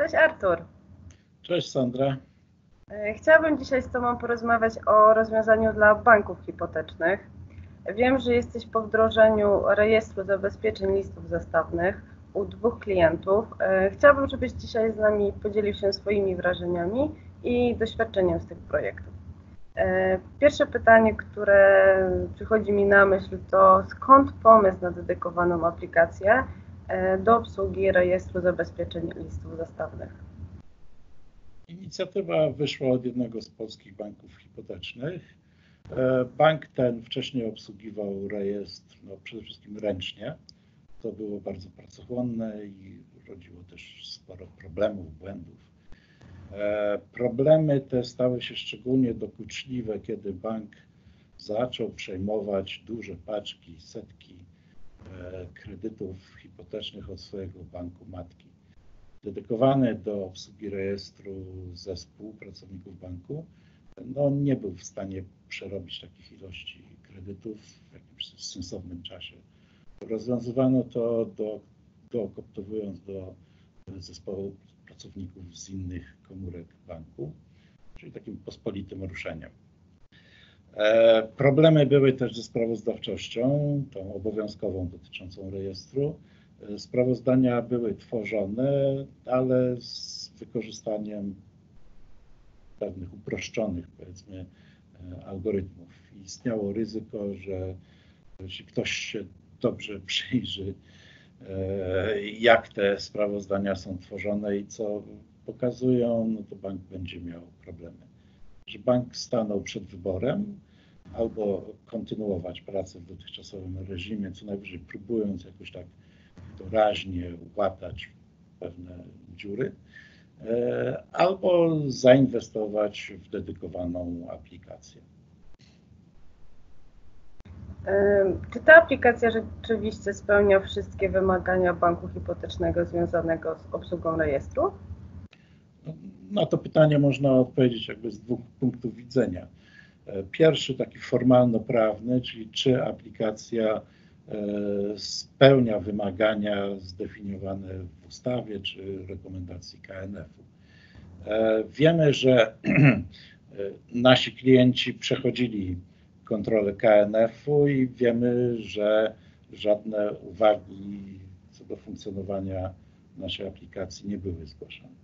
Cześć Artur. Cześć Sandra. Chciałabym dzisiaj z Tobą porozmawiać o rozwiązaniu dla banków hipotecznych. Wiem, że jesteś po wdrożeniu rejestru zabezpieczeń listów zastawnych u 2 klientów. Chciałabym, żebyś dzisiaj z nami podzielił się swoimi wrażeniami i doświadczeniem z tych projektów. Pierwsze pytanie, które przychodzi mi na myśl, to skąd pomysł na dedykowaną aplikację do obsługi rejestru zabezpieczeń listów zastawnych? Inicjatywa wyszła od jednego z polskich banków hipotecznych. Bank ten wcześniej obsługiwał rejestr przede wszystkim ręcznie. To było bardzo pracochłonne i rodziło też sporo problemów, błędów. Problemy te stały się szczególnie dokuczliwe, kiedy bank zaczął przejmować duże paczki, setki kredytów hipotecznych od swojego banku matki. Dedykowany do obsługi rejestru zespół pracowników banku nie był w stanie przerobić takich ilości kredytów w jakimś sensownym czasie. Rozwiązywano to dookoptowując do zespołu pracowników z innych komórek banku, czyli takim pospolitym ruszeniem. Problemy były też ze sprawozdawczością, tą obowiązkową dotyczącą rejestru. Sprawozdania były tworzone, ale z wykorzystaniem pewnych uproszczonych, powiedzmy, algorytmów. Istniało ryzyko, że jeśli ktoś się dobrze przyjrzy, jak te sprawozdania są tworzone i co pokazują, to bank będzie miał problemy. Że bank stanął przed wyborem albo kontynuować pracę w dotychczasowym reżimie, co najwyżej próbując jakoś tak doraźnie łatać pewne dziury, albo zainwestować w dedykowaną aplikację. Czy ta aplikacja rzeczywiście spełnia wszystkie wymagania banku hipotecznego związanego z obsługą rejestru? Na to pytanie można odpowiedzieć jakby z 2 punktów widzenia. Pierwszy taki formalno-prawny, czyli czy aplikacja spełnia wymagania zdefiniowane w ustawie czy rekomendacji KNF-u. Wiemy, że nasi klienci przechodzili kontrolę KNF-u i wiemy, że żadne uwagi co do funkcjonowania naszej aplikacji nie były zgłaszane.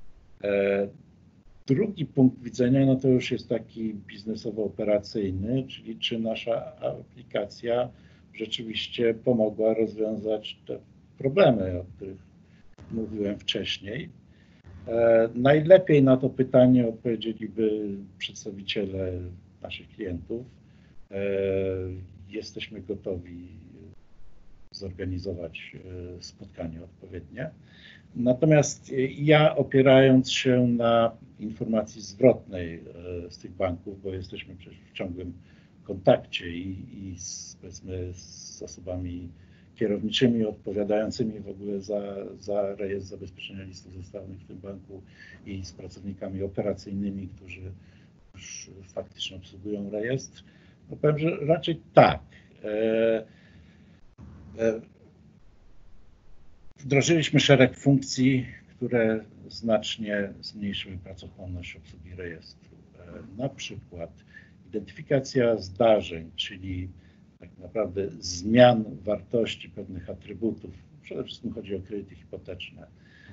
Drugi punkt widzenia to już jest taki biznesowo-operacyjny, czyli czy nasza aplikacja rzeczywiście pomogła rozwiązać te problemy, o których mówiłem wcześniej. Najlepiej na to pytanie odpowiedzieliby przedstawiciele naszych klientów. Jesteśmy gotowi zorganizować spotkanie odpowiednie. Natomiast ja, opierając się na informacji zwrotnej z tych banków, bo jesteśmy przecież w ciągłym kontakcie i z osobami kierowniczymi odpowiadającymi w ogóle za rejestr zabezpieczenia listów zastawnych w tym banku i z pracownikami operacyjnymi, którzy już faktycznie obsługują rejestr, powiem, że raczej tak. Wdrożyliśmy szereg funkcji, które znacznie zmniejszyły pracochłonność obsługi rejestru. Na przykład identyfikacja zdarzeń, czyli tak naprawdę zmian wartości pewnych atrybutów. Przede wszystkim chodzi o kredyty hipoteczne.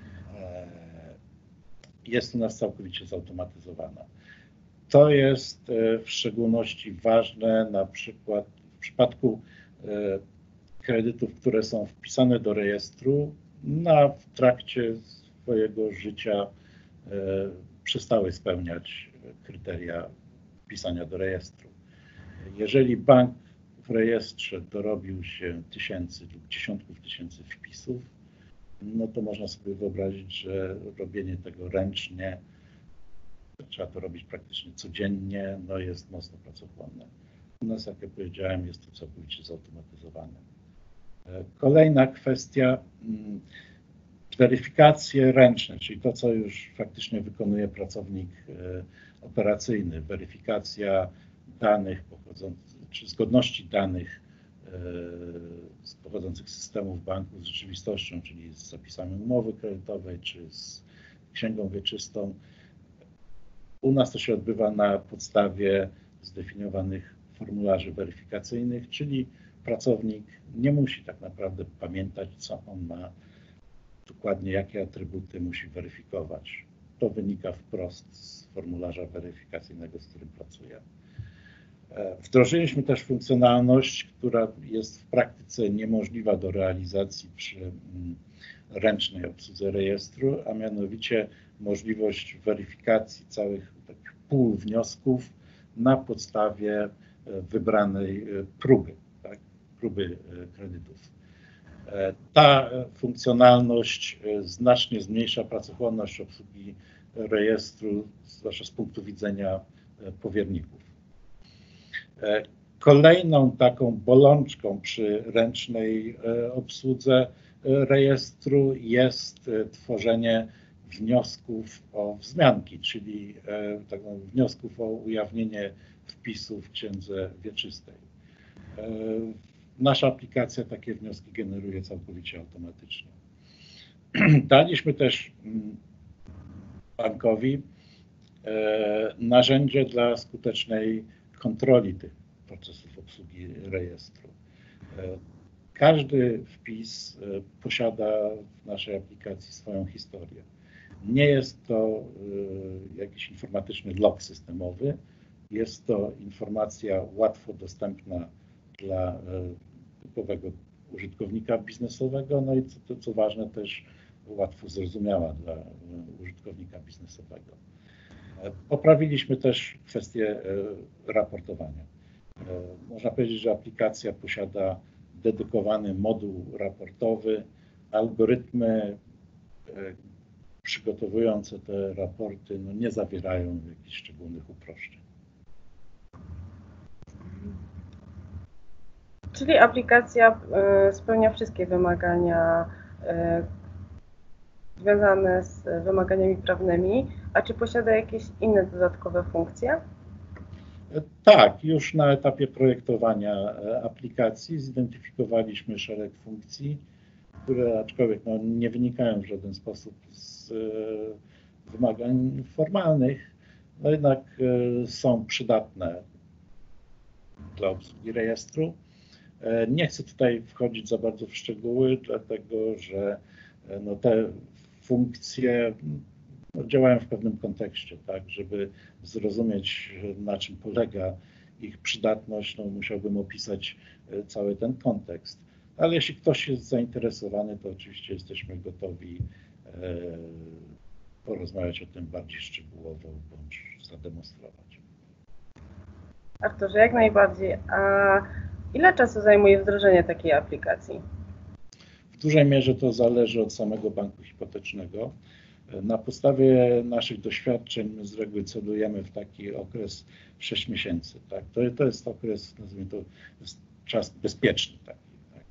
Jest u nas całkowicie zautomatyzowana. To jest w szczególności ważne na przykład w przypadku kredytów, które są wpisane do rejestru, w trakcie swojego życia przestały spełniać kryteria wpisania do rejestru. Jeżeli bank w rejestrze dorobił się tysięcy lub dziesiątków tysięcy wpisów, to można sobie wyobrazić, że robienie tego ręcznie, trzeba to robić praktycznie codziennie, jest mocno pracochłonne. U nas, jak ja powiedziałem, jest to całkowicie zautomatyzowane. Kolejna kwestia, weryfikacje ręczne, czyli to, co już faktycznie wykonuje pracownik operacyjny, weryfikacja danych czy zgodności danych pochodzących z systemów banku z rzeczywistością, czyli z zapisami umowy kredytowej, czy z księgą wieczystą. U nas to się odbywa na podstawie zdefiniowanych formularzy weryfikacyjnych, czyli pracownik nie musi tak naprawdę pamiętać, co on ma, dokładnie jakie atrybuty musi weryfikować. To wynika wprost z formularza weryfikacyjnego, z którym pracujemy. Wdrożyliśmy też funkcjonalność, która jest w praktyce niemożliwa do realizacji przy ręcznej obsłudze rejestru, a mianowicie możliwość weryfikacji całych takich pól wniosków na podstawie wybranej próby, tak, próby kredytów. Ta funkcjonalność znacznie zmniejsza pracochłonność obsługi rejestru, zwłaszcza z punktu widzenia powierników. Kolejną taką bolączką przy ręcznej obsłudze rejestru jest tworzenie wniosków o wzmianki, czyli wniosków o ujawnienie wpisu w księdze wieczystej. Nasza aplikacja takie wnioski generuje całkowicie automatycznie. Daliśmy też bankowi narzędzie dla skutecznej kontroli tych procesów obsługi rejestru. Każdy wpis posiada w naszej aplikacji swoją historię. Nie jest to jakiś informatyczny log systemowy, jest to informacja łatwo dostępna dla typowego użytkownika biznesowego, no i co ważne też łatwo zrozumiała dla użytkownika biznesowego. Poprawiliśmy też kwestię raportowania. Można powiedzieć, że aplikacja posiada dedykowany moduł raportowy, algorytmy przygotowujące te raporty nie zawierają jakichś szczególnych uproszczeń. Czyli aplikacja spełnia wszystkie wymagania związane z wymaganiami prawnymi, a czy posiada jakieś inne dodatkowe funkcje? Tak, już na etapie projektowania aplikacji zidentyfikowaliśmy szereg funkcji, które aczkolwiek nie wynikają w żaden sposób z wymagań formalnych, no jednak są przydatne dla obsługi rejestru. Nie chcę tutaj wchodzić za bardzo w szczegóły, dlatego że te funkcje działają w pewnym kontekście, tak, żeby zrozumieć, na czym polega ich przydatność, musiałbym opisać cały ten kontekst. Ale jeśli ktoś jest zainteresowany, to oczywiście jesteśmy gotowi porozmawiać o tym bardziej szczegółowo bądź zademonstrować. Arturze, jak najbardziej. A ile czasu zajmuje wdrożenie takiej aplikacji? W dużej mierze to zależy od samego banku hipotecznego. Na podstawie naszych doświadczeń z reguły celujemy w taki okres 6 miesięcy. Tak? To jest okres, nazwijmy to, czas bezpieczny. Tak?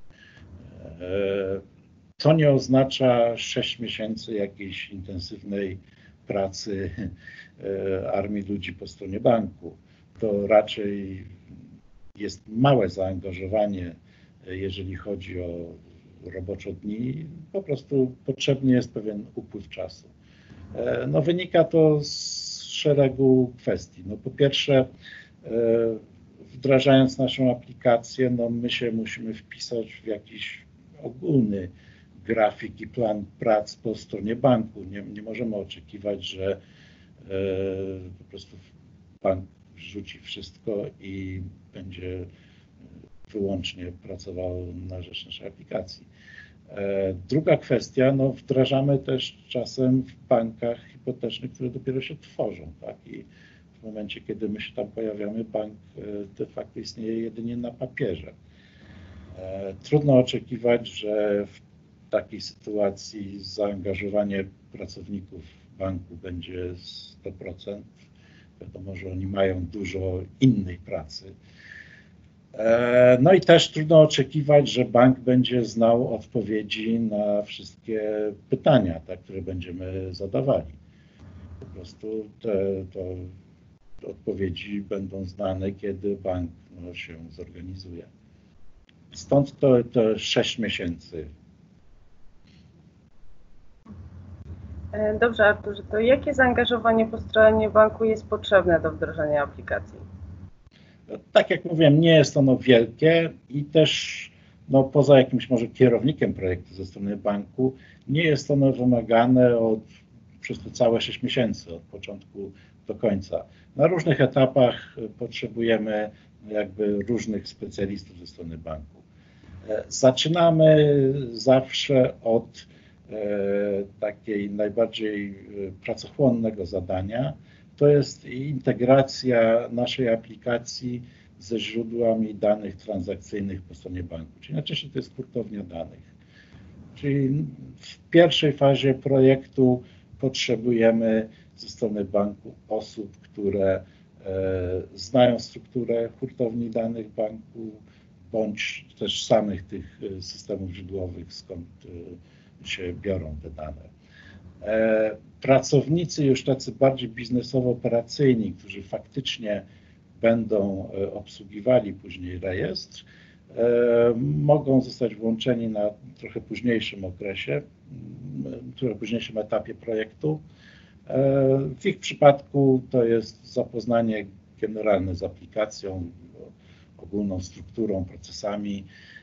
To nie oznacza 6 miesięcy jakiejś intensywnej pracy armii ludzi po stronie banku. To raczej jest małe zaangażowanie, jeżeli chodzi o roboczo dni. Po prostu potrzebny jest pewien upływ czasu. Wynika to z szeregu kwestii. Po pierwsze, wdrażając naszą aplikację, my się musimy wpisać w jakiś ogólny grafik i plan prac po stronie banku. Nie możemy oczekiwać, że po prostu bank rzuci wszystko i będzie wyłącznie pracował na rzecz naszej aplikacji. Druga kwestia, wdrażamy też czasem w bankach hipotecznych, które dopiero się tworzą. Tak? I w momencie, kiedy my się tam pojawiamy, bank de facto istnieje jedynie na papierze. Trudno oczekiwać, że w takiej sytuacji zaangażowanie pracowników banku będzie 100%. Wiadomo, że oni mają dużo innej pracy. I też trudno oczekiwać, że bank będzie znał odpowiedzi na wszystkie pytania, tak, które będziemy zadawali. Po prostu te odpowiedzi będą znane, kiedy bank się zorganizuje. Stąd to 6 miesięcy. Dobrze, Arturze, to jakie zaangażowanie po stronie banku jest potrzebne do wdrożenia aplikacji? Tak jak mówiłem, nie jest ono wielkie i też poza jakimś może kierownikiem projektu ze strony banku, nie jest ono wymagane przez te całe 6 miesięcy, od początku do końca. Na różnych etapach potrzebujemy jakby różnych specjalistów ze strony banku. Zaczynamy zawsze od takiej najbardziej pracochłonnego zadania. To jest integracja naszej aplikacji ze źródłami danych transakcyjnych po stronie banku. Czyli najczęściej to jest hurtownia danych. Czyli w pierwszej fazie projektu potrzebujemy ze strony banku osób, które znają strukturę hurtowni danych banku, bądź też samych tych systemów źródłowych, skąd się biorą te dane. Pracownicy już tacy bardziej biznesowo-operacyjni, którzy faktycznie będą obsługiwali później rejestr, mogą zostać włączeni na trochę późniejszym okresie, trochę późniejszym etapie projektu. W ich przypadku to jest zapoznanie generalne z aplikacją, ogólną strukturą, procesami,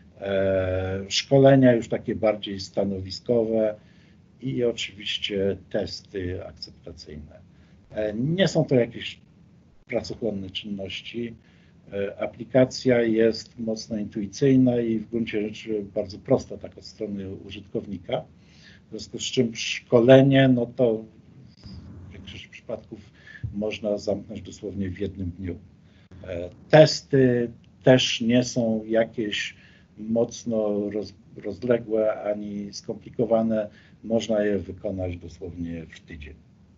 szkolenia już takie bardziej stanowiskowe i oczywiście testy akceptacyjne. Nie są to jakieś pracochłonne czynności. Aplikacja jest mocno intuicyjna i w gruncie rzeczy bardzo prosta, tak od strony użytkownika. W związku z czym szkolenie, to w większości przypadków można zamknąć dosłownie w jednym dniu. Testy też nie są jakieś mocno rozległe ani skomplikowane. Można je wykonać dosłownie w tydzień.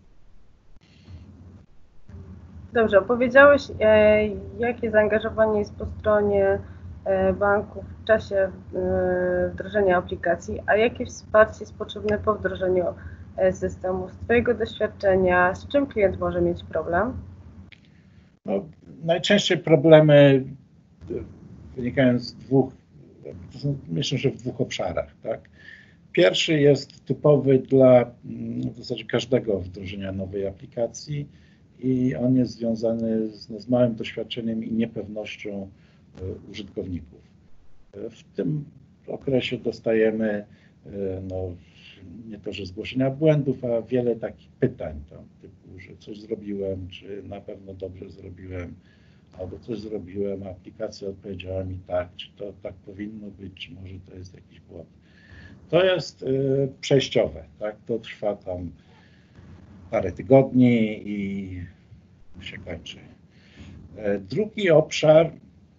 Dobrze, opowiedziałeś, jakie zaangażowanie jest po stronie banku w czasie wdrożenia aplikacji, a jakie wsparcie jest potrzebne po wdrożeniu systemu. Z Twojego doświadczenia, z czym klient może mieć problem? Najczęściej problemy wynikają z myślę, że w dwóch obszarach. Tak? Pierwszy jest typowy dla w zasadzie każdego wdrożenia nowej aplikacji i on jest związany z małym doświadczeniem i niepewnością użytkowników. W tym okresie dostajemy nie to, że zgłoszenia błędów, a wiele takich pytań typu, że coś zrobiłem, czy na pewno dobrze zrobiłem, albo coś zrobiłem, a aplikacja odpowiedziała mi tak, czy to tak powinno być, czy może to jest jakiś błąd. To jest przejściowe, tak? To trwa tam parę tygodni i się kończy. Drugi obszar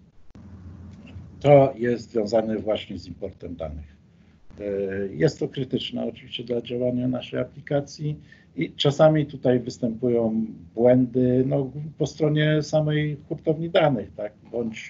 to jest związany właśnie z importem danych. Jest to krytyczne oczywiście dla działania naszej aplikacji i czasami tutaj występują błędy po stronie samej hurtowni danych, tak? Bądź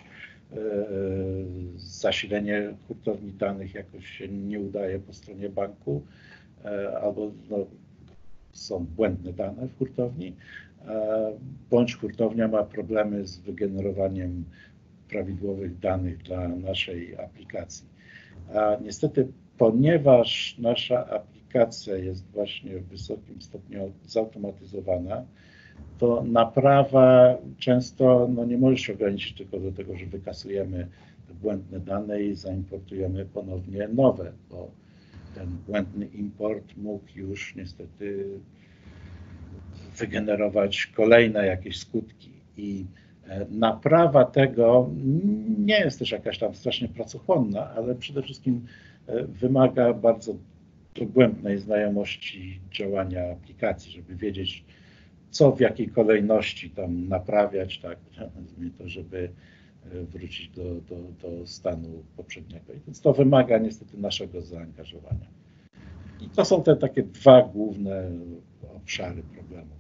zasilenie hurtowni danych jakoś się nie udaje po stronie banku, albo są błędne dane w hurtowni, bądź hurtownia ma problemy z wygenerowaniem prawidłowych danych dla naszej aplikacji. A niestety, ponieważ nasza aplikacja jest właśnie w wysokim stopniu zautomatyzowana, to naprawa często nie może się ograniczyć tylko do tego, że wykasujemy te błędne dane i zaimportujemy ponownie nowe, bo ten błędny import mógł już niestety wygenerować kolejne jakieś skutki i naprawa tego nie jest też jakaś tam strasznie pracochłonna, ale przede wszystkim wymaga bardzo dogłębnej znajomości działania aplikacji, żeby wiedzieć, co w jakiej kolejności tam naprawiać, tak, to żeby wrócić do stanu poprzedniego. I więc to wymaga niestety naszego zaangażowania. I to są te takie dwa główne obszary problemów.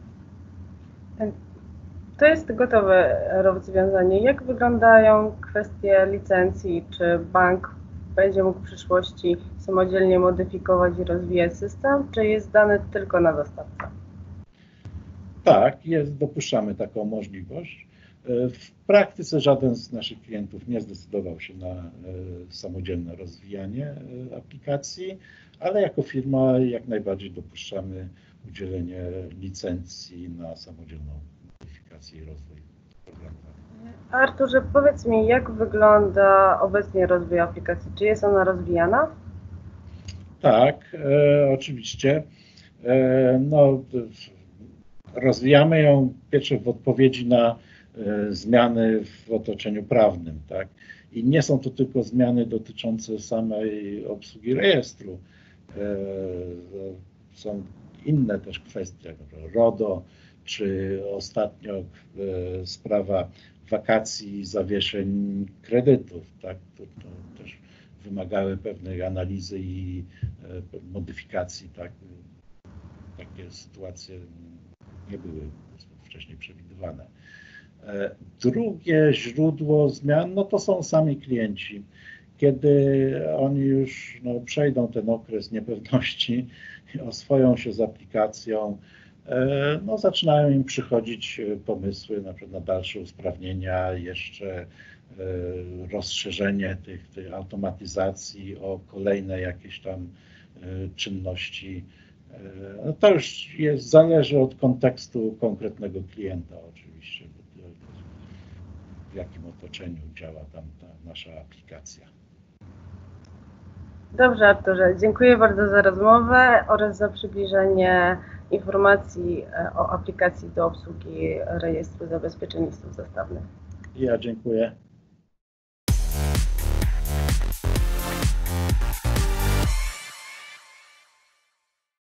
To jest gotowe rozwiązanie. Jak wyglądają kwestie licencji? Czy bank będzie mógł w przyszłości samodzielnie modyfikować i rozwijać system, czy jest dany tylko na dostawcę? Tak, dopuszczamy taką możliwość. W praktyce żaden z naszych klientów nie zdecydował się na samodzielne rozwijanie aplikacji, ale jako firma jak najbardziej dopuszczamy udzielenie licencji na samodzielną modyfikację i rozwój programowania. Arturze, powiedz mi, jak wygląda obecnie rozwój aplikacji? Czy jest ona rozwijana? Tak, oczywiście. No, rozwijamy ją pierwsze w odpowiedzi na zmiany w otoczeniu prawnym, tak? I nie są to tylko zmiany dotyczące samej obsługi rejestru. Są inne też kwestie, jak RODO, czy ostatnio sprawa wakacji i zawieszeń kredytów, tak? To też wymagały pewnej analizy i modyfikacji, tak? Takie sytuacje nie były wcześniej przewidywane. Drugie źródło zmian, no to są sami klienci. Kiedy oni już przejdą ten okres niepewności, oswoją się z aplikacją, no zaczynają im przychodzić pomysły na przykład na dalsze usprawnienia, jeszcze rozszerzenie tej automatyzacji o kolejne jakieś tam czynności. No to już zależy od kontekstu konkretnego klienta oczywiście, w jakim otoczeniu działa tam ta nasza aplikacja. Dobrze, Arturze, dziękuję bardzo za rozmowę oraz za przybliżenie informacji o aplikacji do obsługi rejestru zabezpieczeń listów zastawnych. Ja dziękuję.